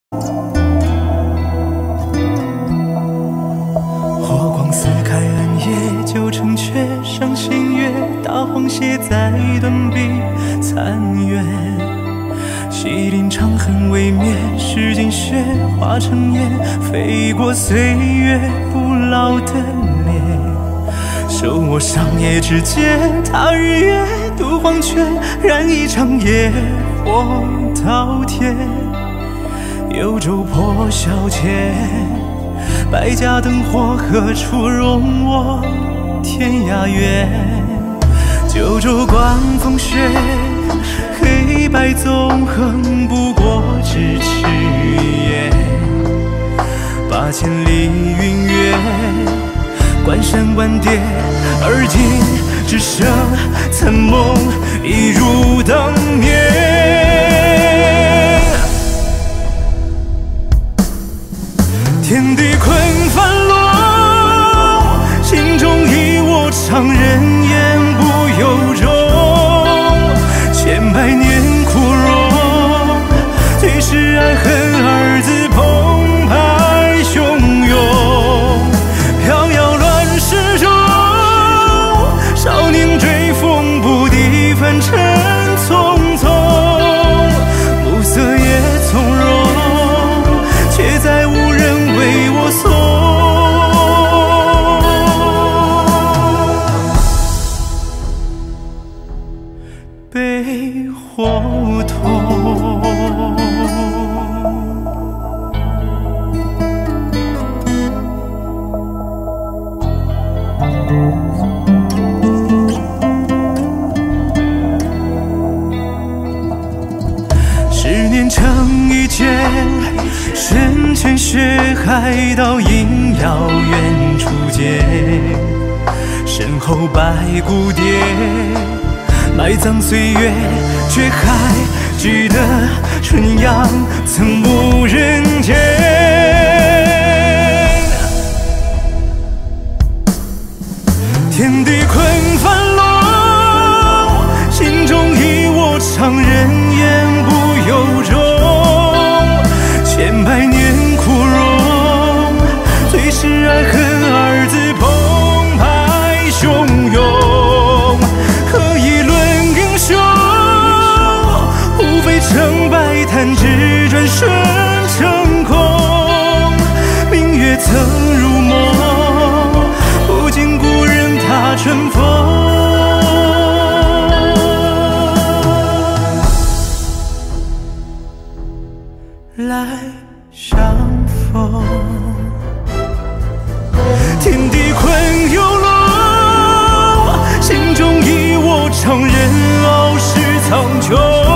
火光撕开暗夜，旧城却上新月，大黄蟹在断壁残垣。洗鳞长痕未灭，湿尽血化成烟，飞过岁月不老的脸。手握上夜之剑，踏日月，渡黄泉，燃一场野火滔天。幽州破晓前，百家灯火何处容我天涯远？九州刮风雪，黑白纵横不过咫尺也。八千里云月，关山万叠，而今只剩残梦一如当年。天地困繁落，心中已我长人言不由衷。千百年枯荣，最是爱恨二字澎湃汹涌。飘摇乱世中，少年追风不敌，凡尘匆匆。暮色也从容，却再无人为我送。被火痛。10年成一剑，深沉血海到阴遥远处见。身后白骨蝶，埋葬岁月，却还记得春阳曾无人间。天地困繁落，心中已我长人言不由衷。千百年枯荣，最是爱恨二字澎湃汹涌。何以论英雄，无非成败弹指转瞬成空。明月曾如梦，不见故人踏春风。来相逢，天地困幽笼，心中已我长人傲视苍穹。